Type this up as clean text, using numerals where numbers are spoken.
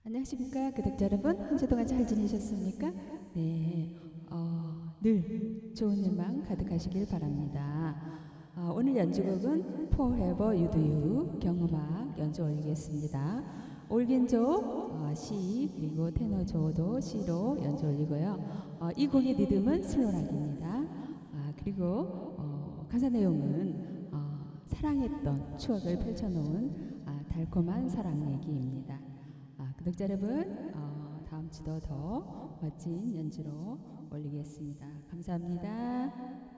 안녕하십니까 구독자 여러분, 한 주 동안 잘 지내셨습니까? 네, 늘 좋은 일만 가득하시길 바랍니다. 오늘 연주곡은 Forever You Do You 경음악 연주 올리겠습니다. 올긴조 C 그리고 테너조도 C로 연주 올리고요. 이 곡의 리듬은 슬로락입니다. 그리고 가사 내용은 사랑했던 추억을 펼쳐놓은 달콤한 사랑 얘기입니다. 구독자 여러분, 다음 주도 더 멋진 연주로 올리겠습니다. 감사합니다.